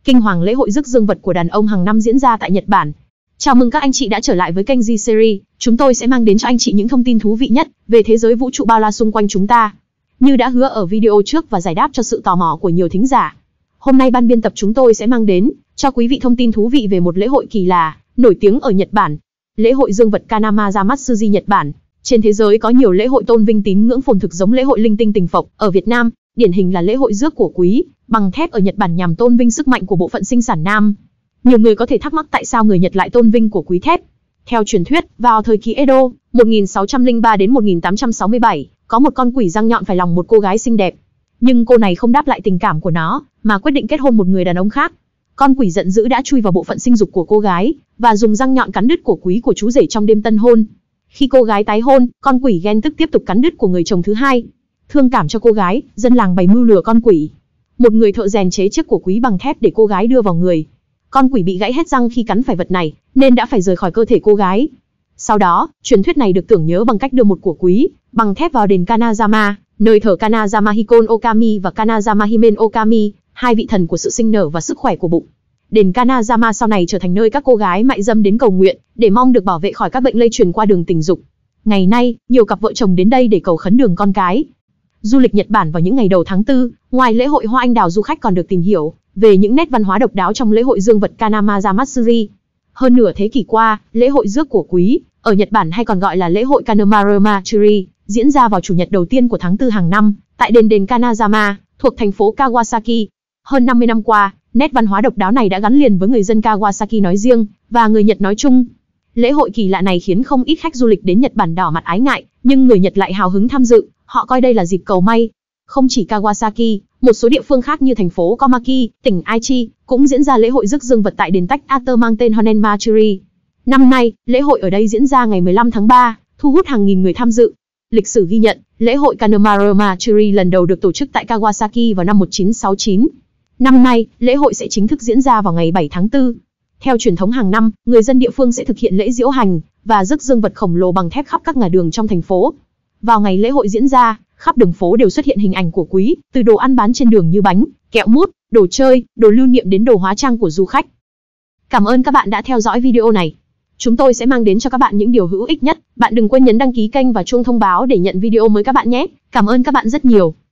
Kinh hoàng lễ hội rước dương vật của đàn ông hàng năm diễn ra tại Nhật Bản. Chào mừng các anh chị đã trở lại với kênh G Series. Chúng tôi sẽ mang đến cho anh chị những thông tin thú vị nhất về thế giới vũ trụ bao la xung quanh chúng ta. Như đã hứa ở video trước và giải đáp cho sự tò mò của nhiều thính giả, hôm nay ban biên tập chúng tôi sẽ mang đến cho quý vị thông tin thú vị về một lễ hội kỳ lạ, nổi tiếng ở Nhật Bản. Lễ hội dương vật Kanamaza Matsuji Nhật Bản. Trên thế giới có nhiều lễ hội tôn vinh tín ngưỡng phồn thực giống lễ hội linh tinh tình phộc ở Việt Nam, điển hình là lễ hội rước của quý bằng thép ở Nhật Bản nhằm tôn vinh sức mạnh của bộ phận sinh sản nam. Nhiều người có thể thắc mắc tại sao người Nhật lại tôn vinh của quý thép. Theo truyền thuyết, vào thời kỳ Edo, 1603 đến 1867, có một con quỷ răng nhọn phải lòng một cô gái xinh đẹp. Nhưng cô này không đáp lại tình cảm của nó, mà quyết định kết hôn một người đàn ông khác. Con quỷ giận dữ đã chui vào bộ phận sinh dục của cô gái, và dùng răng nhọn cắn đứt của quý của chú rể trong đêm tân hôn. Khi cô gái tái hôn, con quỷ ghen tức tiếp tục cắn đứt của người chồng thứ hai. Thương cảm cho cô gái, dân làng bày mưu lừa con quỷ. Một người thợ rèn chế chiếc của quý bằng thép để cô gái đưa vào người. Con quỷ bị gãy hết răng khi cắn phải vật này, nên đã phải rời khỏi cơ thể cô gái. Sau đó, truyền thuyết này được tưởng nhớ bằng cách đưa một của quý bằng thép vào đền Kanazama, nơi thờ Kanazama Hikon Okami và Kanazama Himen Okami, hai vị thần của sự sinh nở và sức khỏe của bụng. Đền Kanazama sau này trở thành nơi các cô gái mại dâm đến cầu nguyện, để mong được bảo vệ khỏi các bệnh lây truyền qua đường tình dục. Ngày nay, nhiều cặp vợ chồng đến đây để cầu khấn đường con cái. Du lịch Nhật Bản vào những ngày đầu tháng 4, ngoài lễ hội hoa anh đào, du khách còn được tìm hiểu về những nét văn hóa độc đáo trong lễ hội dương vật Kanamaza Matsuri. Hơn nửa thế kỷ qua, lễ hội rước của quý ở Nhật Bản, hay còn gọi là lễ hội Kanamaru Matsuri, diễn ra vào chủ nhật đầu tiên của tháng 4 hàng năm tại đền Kanazama thuộc thành phố Kawasaki. Hơn 50 năm qua, nét văn hóa độc đáo này đã gắn liền với người dân Kawasaki nói riêng và người Nhật nói chung. Lễ hội kỳ lạ này khiến không ít khách du lịch đến Nhật Bản đỏ mặt ái ngại, nhưng người Nhật lại hào hứng tham dự. Họ coi đây là dịp cầu may. Không chỉ Kawasaki, một số địa phương khác như thành phố Komaki, tỉnh Aichi cũng diễn ra lễ hội rước dương vật tại đền Tách Ater mang tên Honen Matsuri. Năm nay, lễ hội ở đây diễn ra ngày 15 tháng 3, thu hút hàng nghìn người tham dự. Lịch sử ghi nhận, lễ hội Kanamaru Matsuri lần đầu được tổ chức tại Kawasaki vào năm 1969. Năm nay, lễ hội sẽ chính thức diễn ra vào ngày 7 tháng 4. Theo truyền thống hàng năm, người dân địa phương sẽ thực hiện lễ diễu hành và rước dương vật khổng lồ bằng thép khắp các ngã đường trong thành phố. Vào ngày lễ hội diễn ra, khắp đường phố đều xuất hiện hình ảnh của quý, từ đồ ăn bán trên đường như bánh, kẹo mút, đồ chơi, đồ lưu niệm đến đồ hóa trang của du khách. Cảm ơn các bạn đã theo dõi video này. Chúng tôi sẽ mang đến cho các bạn những điều hữu ích nhất. Bạn đừng quên nhấn đăng ký kênh và chuông thông báo để nhận video mới các bạn nhé. Cảm ơn các bạn rất nhiều.